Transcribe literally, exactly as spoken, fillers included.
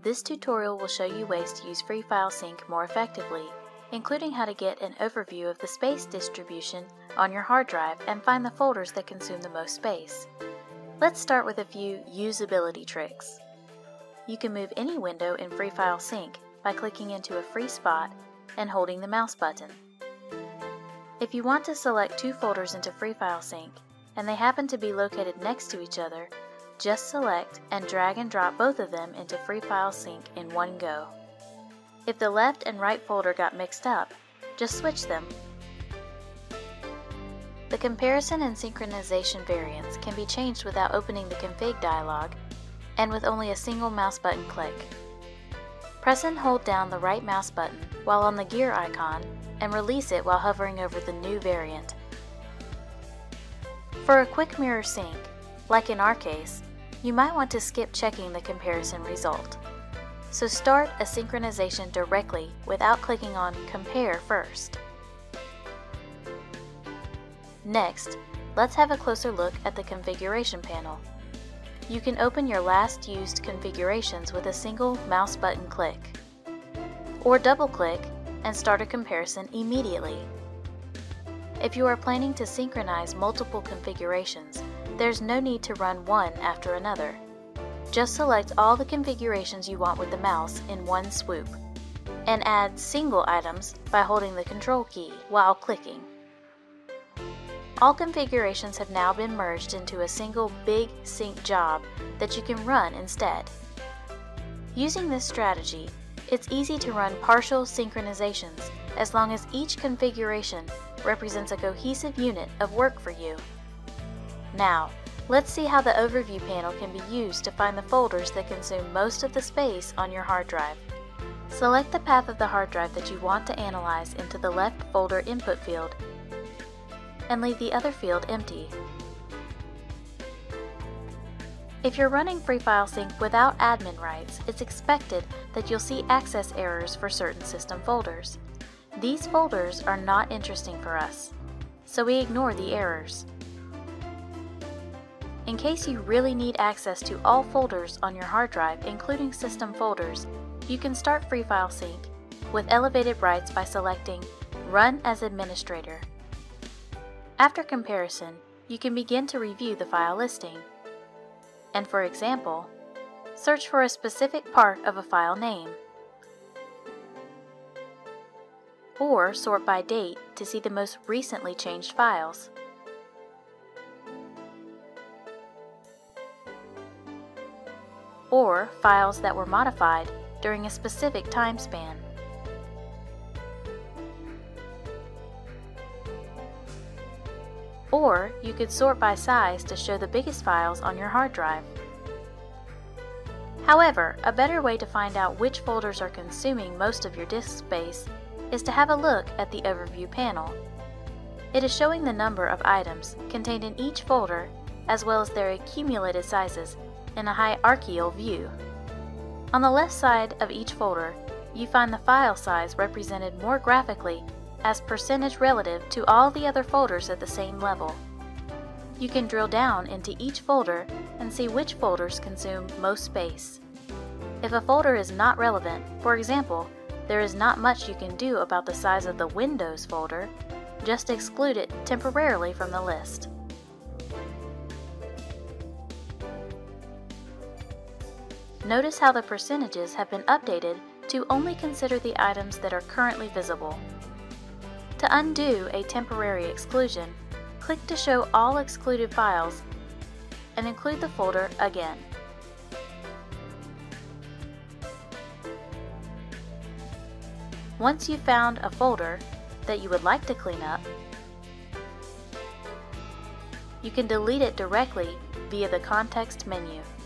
This tutorial will show you ways to use FreeFileSync more effectively, including how to get an overview of the space distribution on your hard drive and find the folders that consume the most space. Let's start with a few usability tricks. You can move any window in FreeFileSync by clicking into a free spot and holding the mouse button. If you want to select two folders into FreeFileSync and they happen to be located next to each other, just select and drag and drop both of them into FreeFileSync in one go. If the left and right folder got mixed up, just switch them. The comparison and synchronization variants can be changed without opening the config dialog and with only a single mouse button click. Press and hold down the right mouse button while on the gear icon and release it while hovering over the new variant. For a quick mirror sync, like in our case, you might want to skip checking the comparison result. So start a synchronization directly without clicking on Compare first. Next, let's have a closer look at the configuration panel. You can open your last used configurations with a single mouse button click, or double click and start a comparison immediately. If you are planning to synchronize multiple configurations, there's no need to run one after another. Just select all the configurations you want with the mouse in one swoop, and add single items by holding the Control key while clicking. All configurations have now been merged into a single big sync job that you can run instead. Using this strategy, it's easy to run partial synchronizations as long as each configuration represents a cohesive unit of work for you. Now, let's see how the overview panel can be used to find the folders that consume most of the space on your hard drive. Select the path of the hard drive that you want to analyze into the left folder input field and leave the other field empty. If you're running FreeFileSync without admin rights, it's expected that you'll see access errors for certain system folders. These folders are not interesting for us, so we ignore the errors. In case you really need access to all folders on your hard drive, including system folders, you can start FreeFileSync with elevated rights by selecting Run as Administrator. After comparison, you can begin to review the file listing, and for example, search for a specific part of a file name, or sort by date to see the most recently changed files. Or files that were modified during a specific time span. Or you could sort by size to show the biggest files on your hard drive. However, a better way to find out which folders are consuming most of your disk space is to have a look at the overview panel. It is showing the number of items contained in each folder as well as their accumulated sizes in a hierarchical view. On the left side of each folder, you find the file size represented more graphically as percentage relative to all the other folders at the same level. You can drill down into each folder and see which folders consume most space. If a folder is not relevant, for example, there is not much you can do about the size of the Windows folder, just exclude it temporarily from the list. Notice how the percentages have been updated to only consider the items that are currently visible. To undo a temporary exclusion, click to show all excluded files and include the folder again. Once you've found a folder that you would like to clean up, you can delete it directly via the context menu.